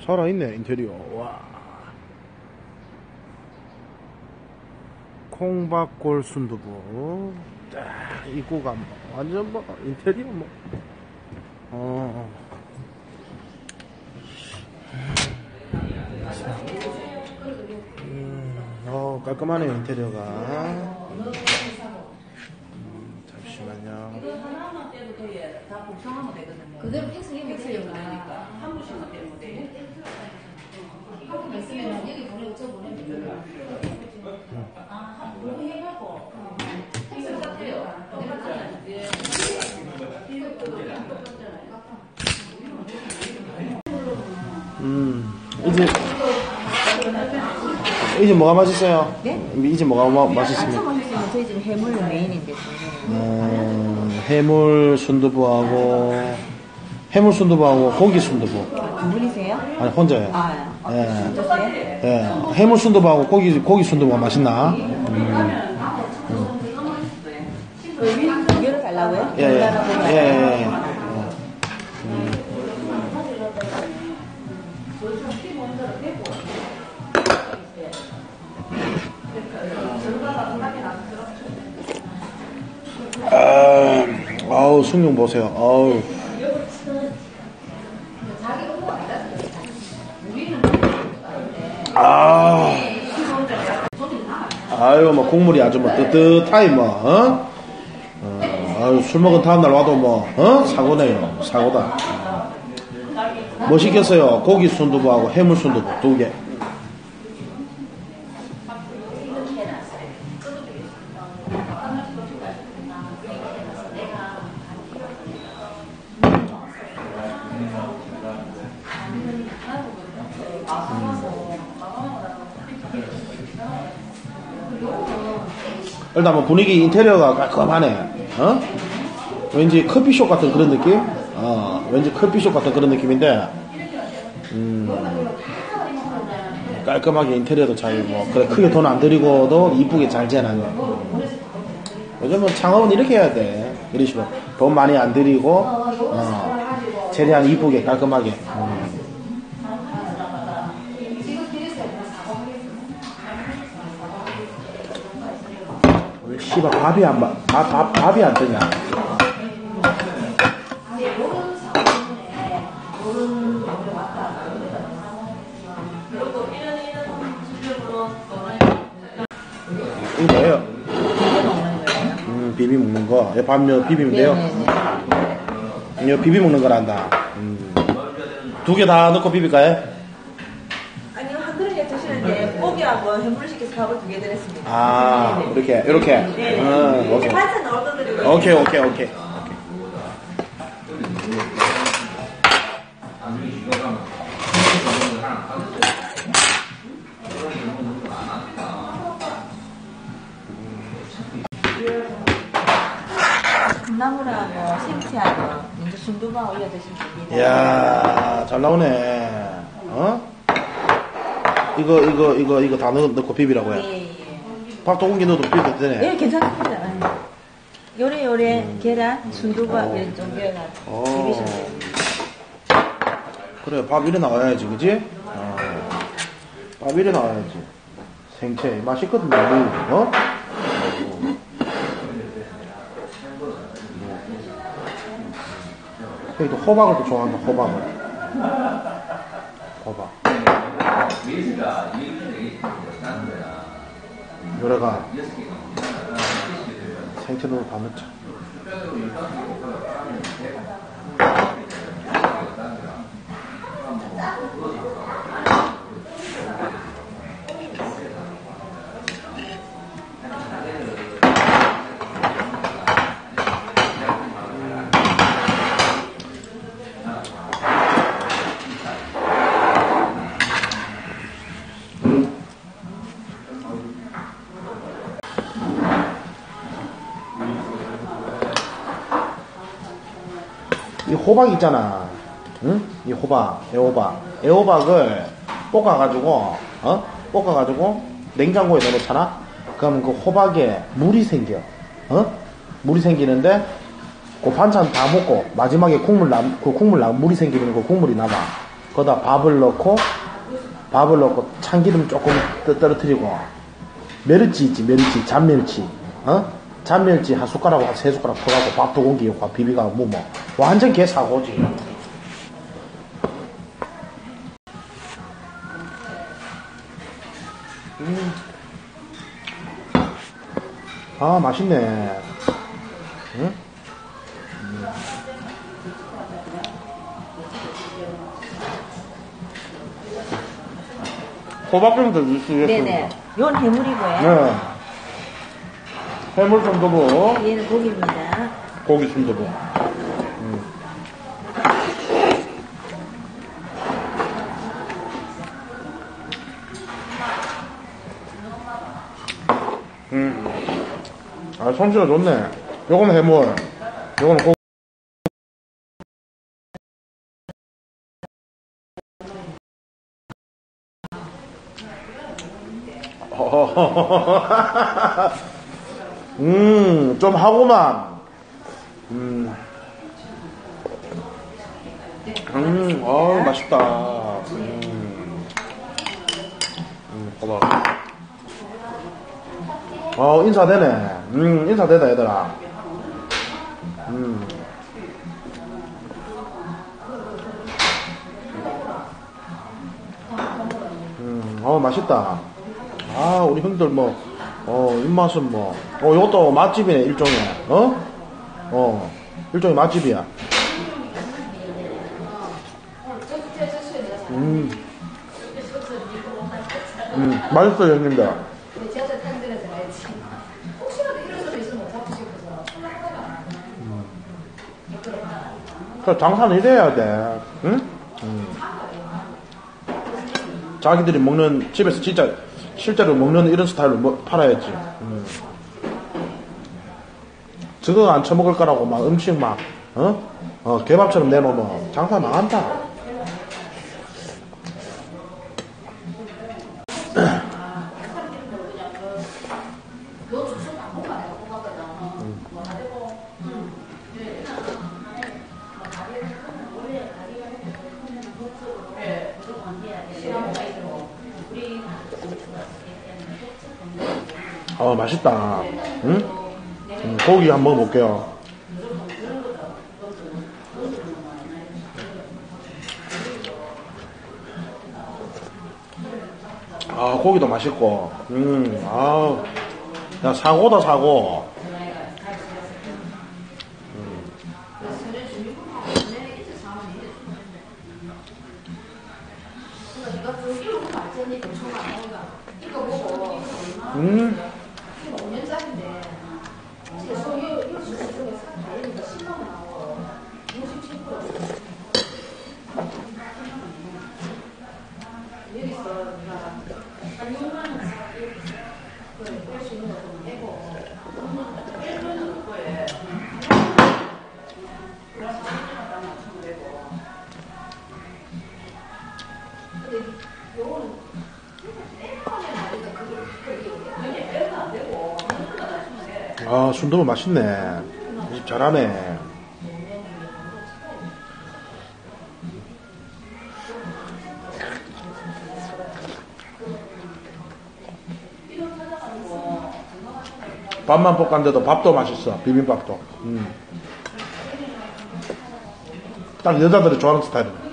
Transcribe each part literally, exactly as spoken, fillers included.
살아있네 인테리어. 와, 콩밥골 순두부. 딱 입구가 뭐 완전 뭐 인테리어 뭐 어. 음, 어 깔끔하네요 인테리어가. 음, 잠시만요. 그대로 팩스해 팩스해요. 한 분씩만 되면 돼. 한 분 있으면 여기 보내고 저 보내면 돼요. 아, 한 분 해갖고 팩스 같아요. 음, 이제 이제 뭐가 맛있어요? 네? 이제 뭐가 마, 맛있습니까? 아차 맛있으면 저희 집 해물 메인인데. 음, 해물 순두부하고 해물 순두부하고 고기 순두부. 두 분이세요? 아니 혼자요. 아, 예. 혼자세요? 예. 해물 순두부하고 고기 고기 순두부가 맛있나? 음. 두 개를 달라고요? 예. 예. 예. 예. 아, 아우 숭늉 보세요. 아우. 아, 아유 뭐 국물이 아주 뭐 뜨뜻하이 뭐, 어? 어, 아유 술 먹은 다음날 와도 뭐, 어? 사고네요. 사고다. 뭐 시켰어요? 고기 순두부하고 해물 순두부 두 개. 일단 뭐 분위기 인테리어가 깔끔하네. 어? 왠지 커피숍 같은 그런 느낌? 어, 왠지 커피숍 같은 그런 느낌인데, 음, 깔끔하게 인테리어도 잘, 뭐, 그래, 크게 돈 안 들이고도 이쁘게 잘 재놔요. 요즘은 창업은 이렇게 해야 돼. 이런 식으로. 돈 많이 안 들이고, 어, 최대한 이쁘게, 깔끔하게. 음. 씨발 밥이 안 밥, 밥, 밥이 안 뜨냐? 이거 뭐예요? 음, 비비 먹는 거. 예, 밥요 비비면 돼요? 이거 비비 먹는 거란다. 음. 두 개 다 넣고 비빌까요? 아니요, 한 그릇에 드시는데 고기하고 해물을 시켜서 밥을 두 개 드렸습니다. 아, 이렇게, 이렇게. 네. 음, 오케이. 반찬 얻어드리고. 오케이, 오케이, 오케이. 콩나물하고 심치하고 이제 순두부만 올려 드시면 됩니다. 이야, 잘 나오네. 어? 이거, 이거, 이거, 이거 다 넣, 넣고 비비라고 해. 예, 예. 밥 두 공기 넣어도 비벼도 되네. 예, 괜찮습니다. 요래 요래 계란, 순두부 이런 종류가 오. 비비시면 됩니다. 그래, 밥 이래 나와야지, 그지? 어. 밥 이래 나와야지. 생채. 맛있거든, 무. 어? 또 호박을 또 좋아한다, 호박을. 호박. 요래가 생채로 다 넣자. 이 호박 있잖아. 응? 이 호박, 애호박. 애호박을 볶아가지고, 어? 볶아가지고, 냉장고에 넣어놓잖아? 그러면 그 호박에 물이 생겨. 어? 물이 생기는데, 그 반찬 다 먹고, 마지막에 국물 남, 그 국물 남, 물이 생기면 그 국물이 남아. 거기다 밥을 넣고, 밥을 넣고, 참기름 조금 떠- 떨어뜨리고, 멸치 있지, 멸치, 잔멸치, 어? 잔멸치 한 숟가락하고 한 세 숟가락 퍼갖고 밥 두 공기 고 비비가 뭐, 뭐. 완전 개사고지. 음. 아, 맛있네. 응? 음. 호박 좀 더 주시겠습니다. 네네. 요건 해물이고요. 네. 해물 순두부, 얘는 고기입니다. 고기 순두부. 음. 음. 아, 솜씨가 좋네. 요거는 해물, 요거는 고기. 음, 좀 하고만. 음, 음, 어 맛있다. 음, 음, 봐봐. 어, 인사되네. 음, 인사되다, 얘들아. 음, 음, 어, 맛있다. 아, 우리 형들 뭐, 어, 입맛은 뭐, 어, 이것도 맛집이네, 일종의. 어? 어, 일종의 맛집이야. 음, 음, 맛있어요, 형님들. 그 장사는 이래야 돼. 응? 음. 자기들이 먹는, 집에서 진짜, 실제로 먹는 이런 스타일로 뭐, 팔아야지. 음. 저거 안 처먹을 거라고 막 음식 막, 어? 어, 개밥처럼 내놓으면 장사 망한다. 어, 맛있다. 응? 음, 고기 한번 먹어볼게요. 아, 고기도 맛있고, 음, 아, 야, 사고다, 사고. 음, 아, 순두부 맛있네. 이 집 잘하네. 밥만 볶았는데도 밥도 맛있어. 비빔밥도. 음. 딱 여자들이 좋아하는 스타일이네.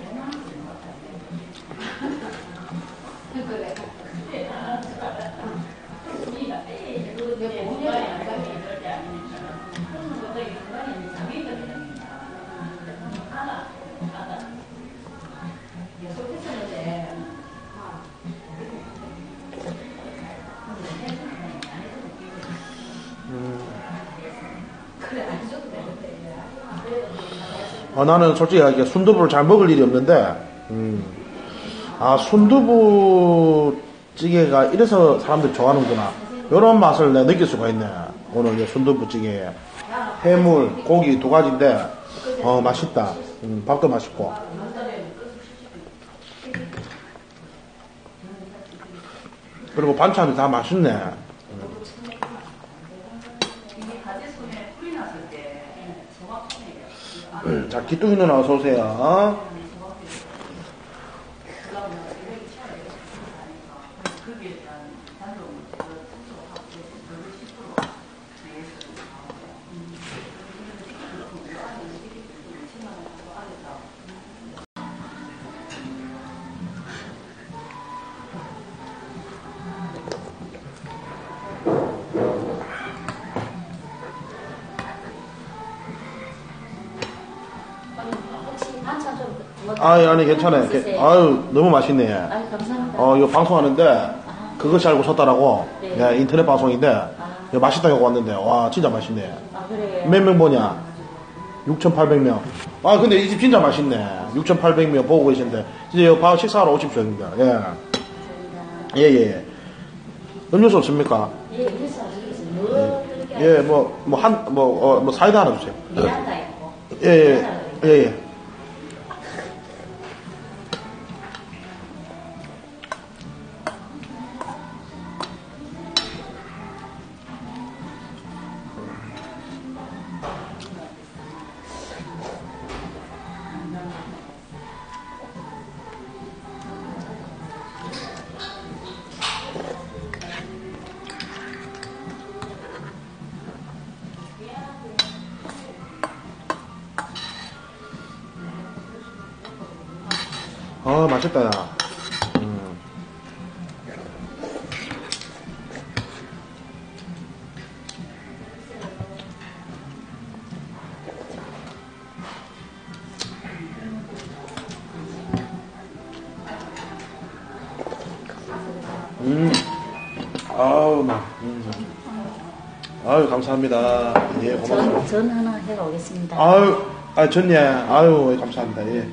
어, 나는 솔직히 이게 순두부를 잘 먹을 일이 없는데, 음, 아, 순두부 찌개가 이래서 사람들이 좋아하는구나. 이런 맛을 내가 느낄 수가 있네. 오늘 이 순두부 찌개에. 해물, 고기 두 가지인데, 어, 맛있다. 음, 밥도 맛있고. 그리고 반찬이 다 맛있네. 자, 기뚱이 누나 어서오세요. 혹시 반찬 좀 뭐, 아니, 아니, 괜찮아요. 드세요? 아유, 너무 맛있네. 아유, 감사합니다. 어, 이거 방송하는데, 아. 그것이 알고 섰다라고. 네. 네, 인터넷 방송인데, 아. 이거 맛있다고 왔는데, 와, 진짜 맛있네. 아, 그래요? 몇 명 보냐? 육천팔백 명. 아, 근데 이 집 진짜 맛있네. 육천팔백 명 보고 계신데, 이제 여기 바로 식사하러 오십시오, 입니다. 예. 감사합니다. 예, 예. 음료수 없습니까? 예, 그래서 뭐 드릴게요? 예, 뭐, 뭐, 한, 뭐, 어, 뭐, 사이다 하나 주세요. 미란다 있고. 예, 예, 예, 예. 아, 맛있다, 야. 음. 음. 아우, 막. 음. 아유, 감사합니다. 예, 고맙습니다. 전, 전 하나 해가 오겠습니다. 아유, 아, 전예. 아유, 예, 감사합니다. 예.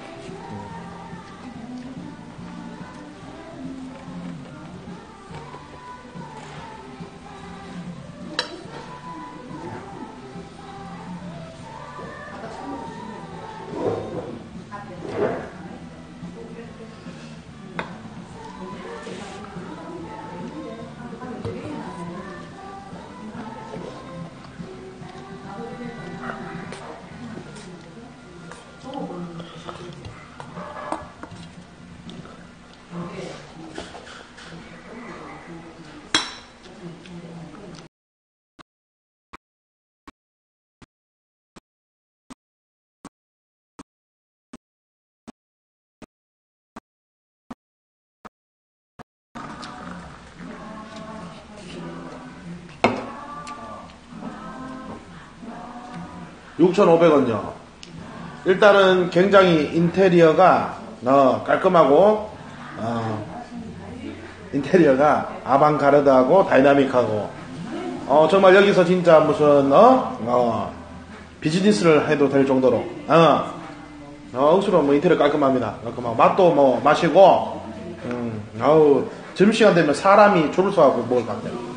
육천오백 원요. 일단은 굉장히 인테리어가 어, 깔끔하고 어, 인테리어가 아방가르드하고 다이나믹하고 어, 정말 여기서 진짜 무슨 어? 어, 비즈니스를 해도 될 정도로 어, 어, 억수로 뭐 인테리어 깔끔합니다. 깔끔하고 맛도 뭐 마시고 음, 아우 점심시간 되면 사람이 줄을 서하고 먹을 것 같아요.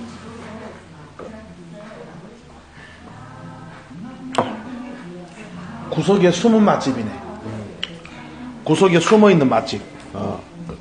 구석에 숨은 맛집이네. 구석에 숨어있는 맛집. 어.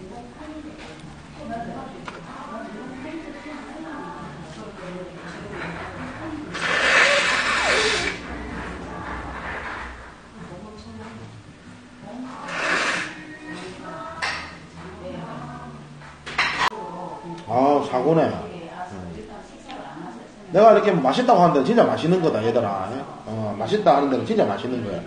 아, 사고네. 음. 내가 이렇게 맛있다고 하는 데는 진짜 맛있는 거다, 얘들아. 어, 맛있다 하는 데는 진짜 맛있는 거야.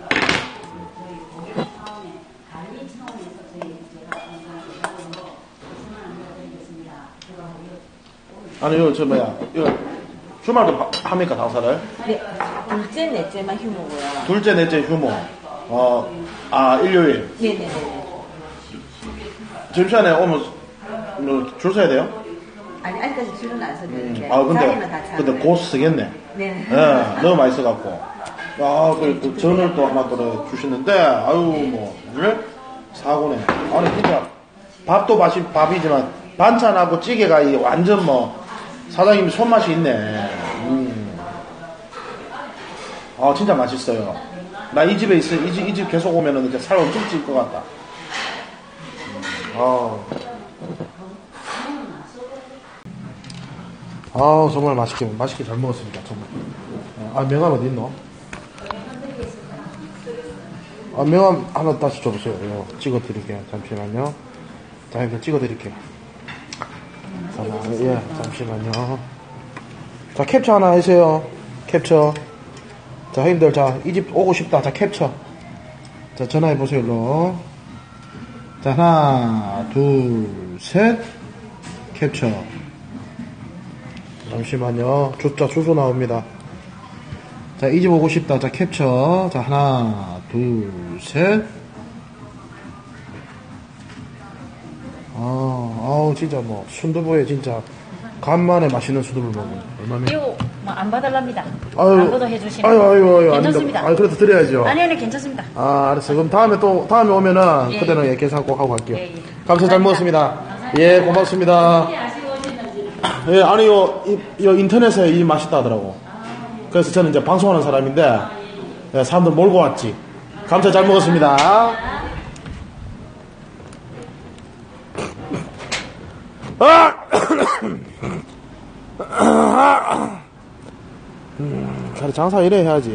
아니, 이거, 저, 뭐야, 이거, 주말도 바- 합니까, 장사를? 네, 둘째, 넷째만 휴무고요. 둘째, 넷째 휴무. 어, 아, 일요일. 네네네. 점심시간에 오면, 뭐, 줄 서야 돼요? 아니, 아직까지 줄은 안 섰는데. 아, 근데, 자리는 다 차고. 근데 곧 쓰겠네. 네. 예, 너무 맛있어갖고. 아, 그, 그 전을 또 아마 또 주시는데, 아유, 뭐, 예? 사고네. 아니, 진짜, 밥도 맛이 밥이지만, 반찬하고 찌개가 이 완전 뭐, 사장님이 손맛이 있네. 음. 아, 진짜 맛있어요. 나 이 집에 있어, 이 집, 이 집 계속 오면은 이제 살 엄청 찔 것 같다. 아. 아, 정말 맛있게, 맛있게 잘 먹었습니다, 정말. 아, 명함 어디 있노? 아, 명함 하나 다시 줘보세요. 이거 찍어드릴게요. 잠시만요. 자, 이거 찍어드릴게요. 자, 예, 잠시만요. 자, 캡처 하나 해주세요. 캡처. 자, 형님들, 자, 이 집 오고 싶다. 자, 캡처. 자, 전화해보세요, 일로. 자, 하나, 둘, 셋. 캡처. 잠시만요. 주, 자, 주소 나옵니다. 자, 이 집 오고 싶다. 자, 캡처. 자, 하나, 둘, 셋. 아, 아우, 진짜 뭐, 순두부에 진짜, 간만에 맛있는 순두부를 먹으면 얼마나. 이거 뭐안 받을랍니다. 아유, 광고도 해주시면. 아유, 아유, 아유, 괜찮습니다. 아유, 그래도 드려야죠. 아니, 아니, 괜찮습니다. 아, 알았어. 그럼 다음에 또, 다음에 오면은, 예, 그때는 예, 계산 꼭 하고 갈게요. 예, 예. 감사 잘 먹었습니다. 예, 고맙습니다. 예, 아니, 요, 이, 요 인터넷에 이 맛있다 하더라고. 그래서 저는 이제 방송하는 사람인데, 예, 사람들 몰고 왔지. 감사 잘 먹었습니다. 아! 음, 그래, 장사 이래 해야지.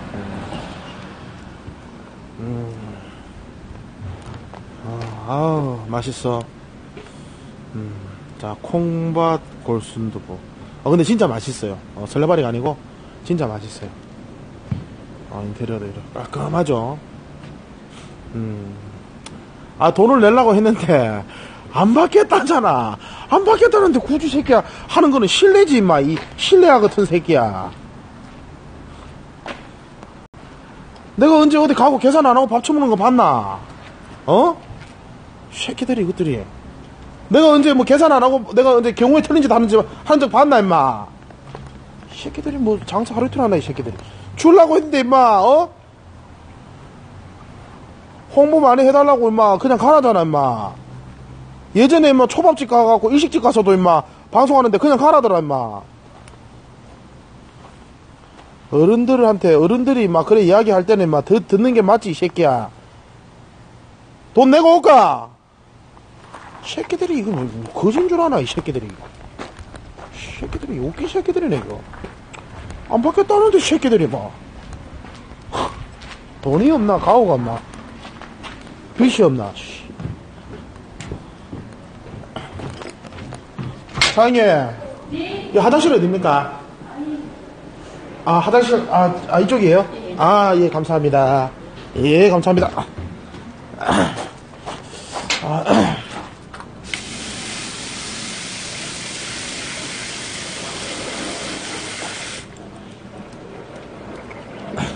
음. 아, 아우, 맛있어. 음, 자, 콩밭 골순두부. 어, 근데 진짜 맛있어요. 어, 설레발이가 아니고, 진짜 맛있어요. 어, 인테리어도 이래. 깔끔하죠? 음. 아, 돈을 내려고 했는데, 안 받겠다잖아. 안 받겠다는데 굳이 새끼야 하는 거는 실례지 임마. 이 실례야 같은 새끼야. 내가 언제 어디 가고 계산 안 하고 밥 처먹는 거 봤나? 어? 새끼들이 이것들이. 내가 언제 뭐 계산 안 하고 내가 언제 경우에 틀린 짓 하는 지 하는 적 봤나 임마. 이 새끼들이 뭐 장사 하루 이틀 하나 이 새끼들이. 줄라고 했는데 임마. 어? 홍보 많이 해달라고 임마. 그냥 가라잖아 임마. 예전에 임마 초밥집 가갖고 일식집 가서도 임마 방송하는데 그냥 가라더라 임마. 어른들한테 어른들이 막 그래 이야기할 때는 임마 더 듣는 게 맞지 이 새끼야. 돈 내고 올까? 새끼들이 이거 뭐 거진 줄 아나 이 새끼들이. 이 새끼들이 웃긴 새끼들이네 이거. 안 받겠다는데 새끼들이 봐. 돈이 없나 가오가 없나 빚이 없나. 사장님, 이 화장실 어디입니까? 아, 화장실, 아, 아 이쪽이에요? 아, 예, 감사합니다. 예, 감사합니다. 아,